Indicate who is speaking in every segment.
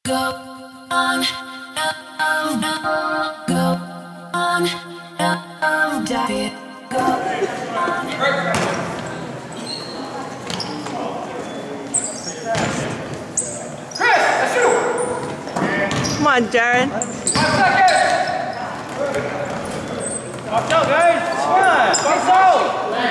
Speaker 1: Go on, go on, diet. Go on.
Speaker 2: Chris, that's you.
Speaker 3: Come on, Jaron.
Speaker 2: 1 second. Watch out, guys. Come on. Go out.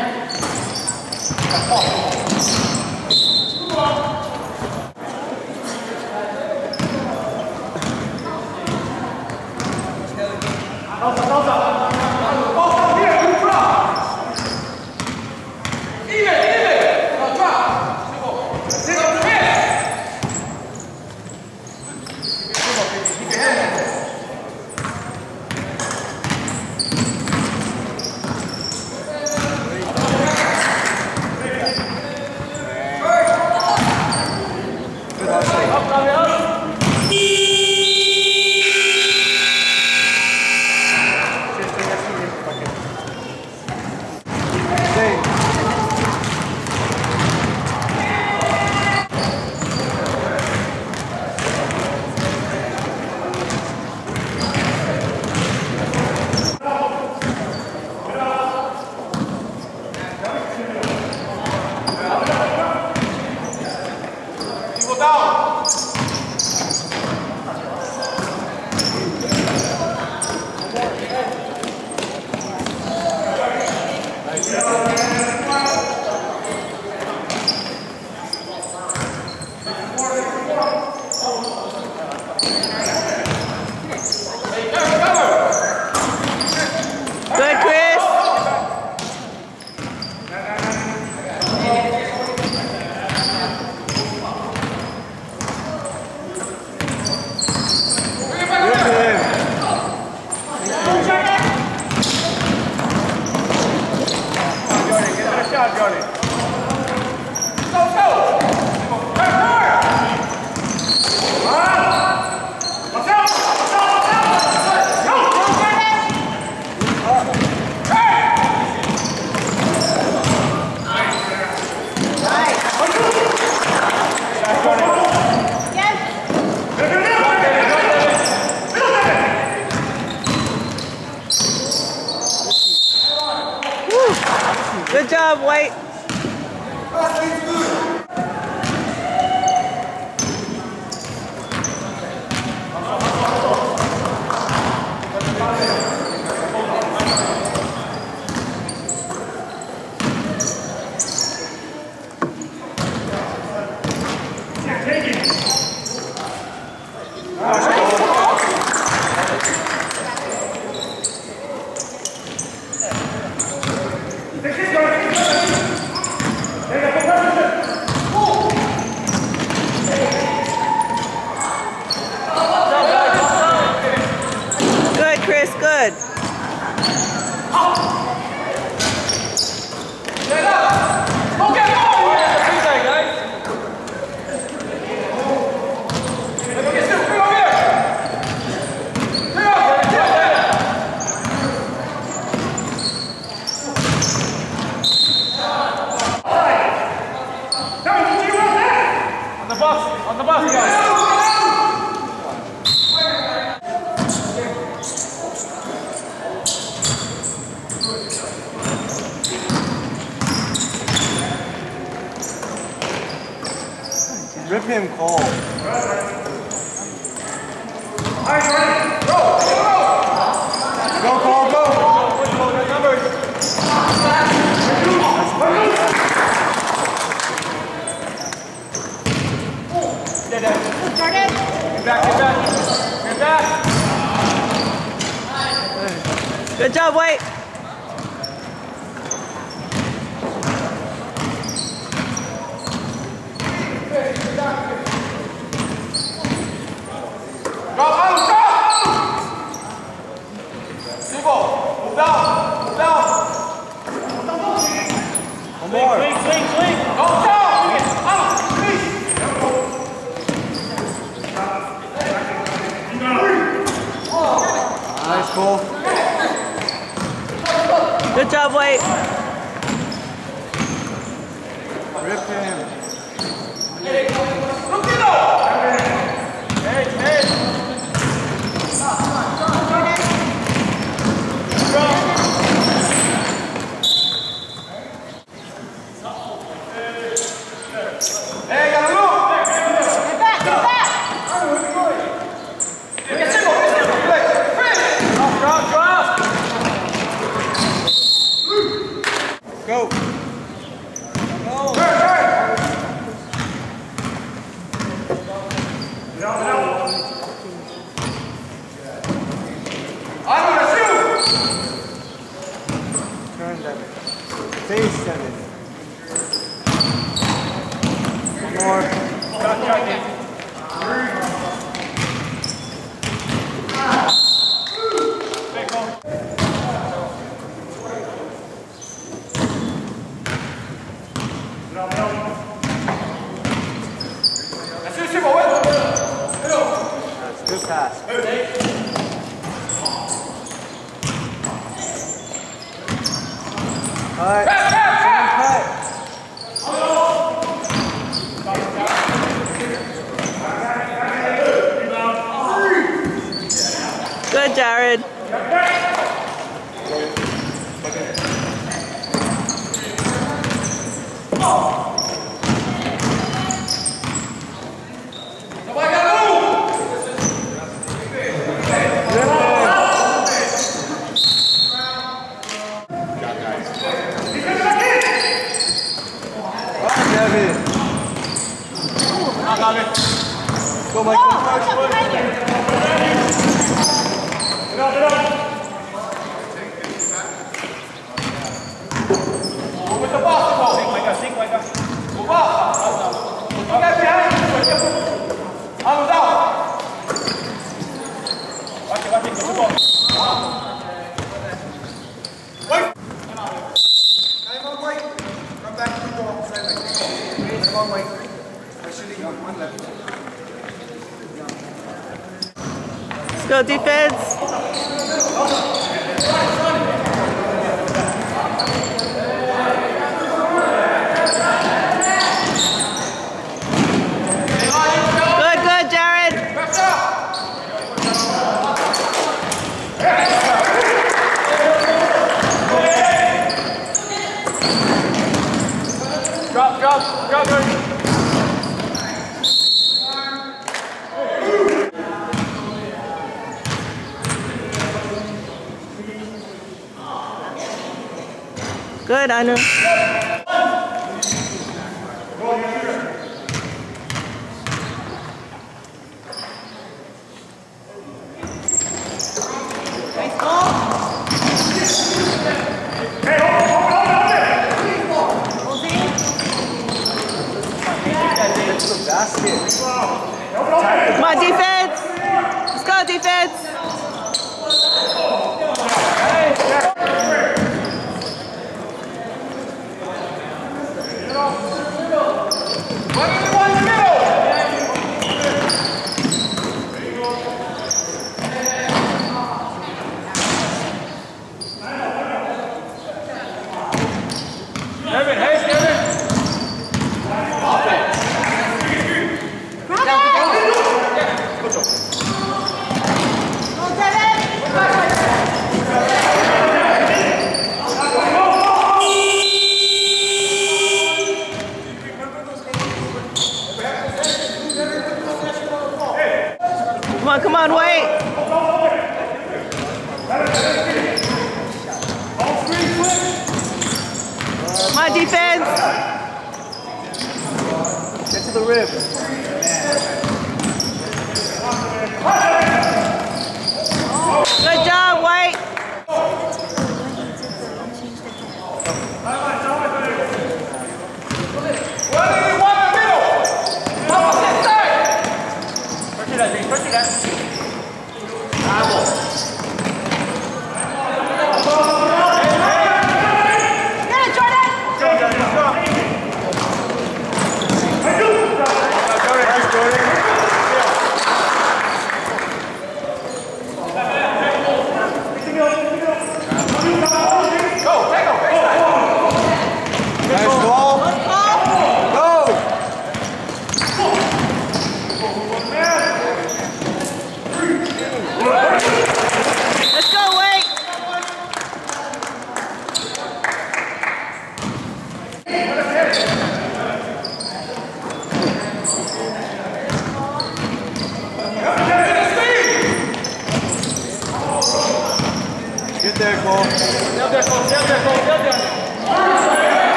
Speaker 3: Good, Chris. Good job, White. Good, Chris, good.
Speaker 2: On the bus, guys.
Speaker 4: Rip him, Cole. Go, Cole, go!
Speaker 2: Get back.
Speaker 3: Good job, White.
Speaker 4: One more.
Speaker 2: Swing. Go down.
Speaker 4: Nice, Cole.
Speaker 3: Good job, White.
Speaker 4: Rip him.
Speaker 2: Hey,
Speaker 4: Turn them. Face them. One more. Good pass. All right.
Speaker 3: Good, Jared.
Speaker 4: Go, Michael.
Speaker 3: Let's go, defense. Good, good, Jared.
Speaker 2: Drop, Ernie.
Speaker 3: Good, Anu. Come on, defense. Let's go, defense. Come on, wait. Come on, defense.
Speaker 4: Get to the rib.
Speaker 3: Good job, White. Let's go, Wade.
Speaker 4: Get there, Cole.
Speaker 2: Down there, Cole. Down there, Cole. Down there.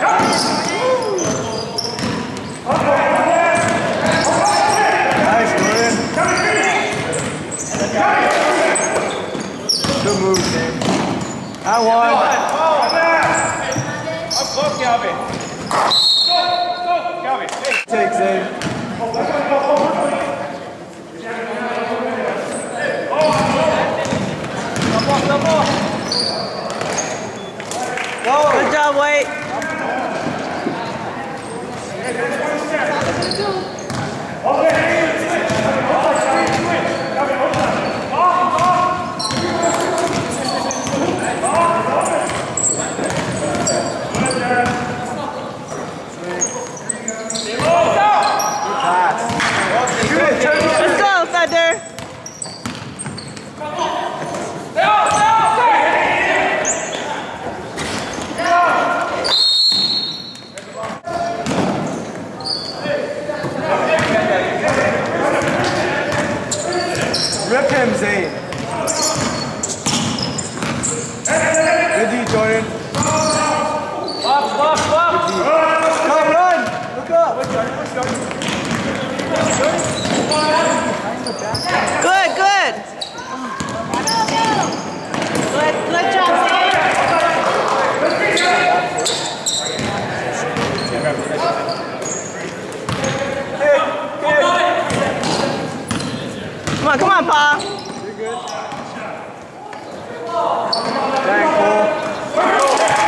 Speaker 4: Nice, Corey. I won.
Speaker 2: Up close, Calvin. Go, Calvin.
Speaker 4: Take, Zane.
Speaker 2: Double.
Speaker 3: Good job, Wade. Let's go, Thunder.
Speaker 4: Rip him, Zane. Good D, Jordan.
Speaker 2: Up.
Speaker 4: Come, run. Look up.
Speaker 3: Good. Good job, Zane. Come on, Pa.
Speaker 4: You're good. Dang, Cole.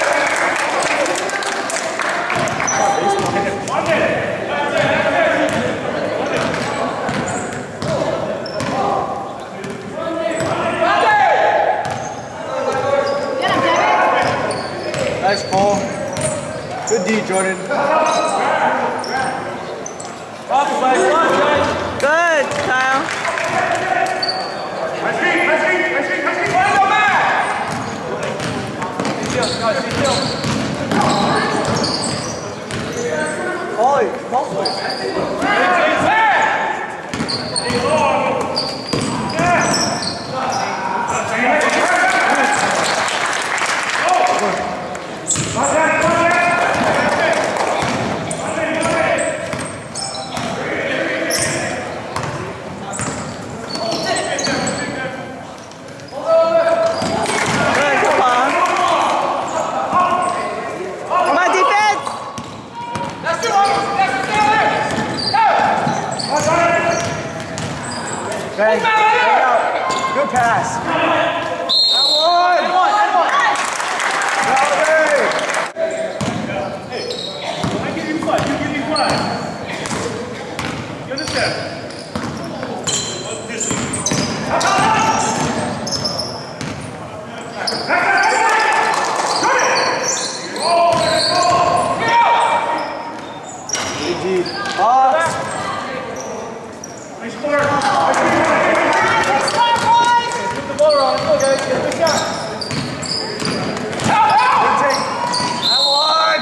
Speaker 4: Nice, Cole. Good D, Jordan.
Speaker 3: Good, Kyle.
Speaker 4: Ollie, call for it.
Speaker 3: Good, Pa. Come on, defense.
Speaker 4: Bang. Bang out. Good pass. That one.
Speaker 2: I give you five. You give me five. You understand?
Speaker 4: GG. Off.
Speaker 2: Nice score. Move the ball around. Let's go, guys. Get a good shot.
Speaker 4: Good take. That one.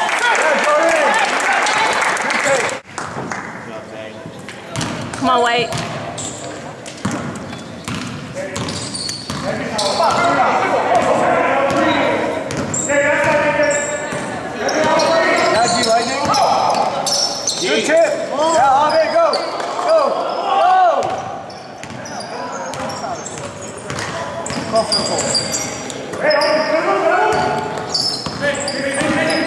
Speaker 4: Yeah, Jordan. Good take.
Speaker 3: Come on, Wade.
Speaker 4: Yeah, G Lightning. Good tip. Yeah, okay, go. Go. Comfortable.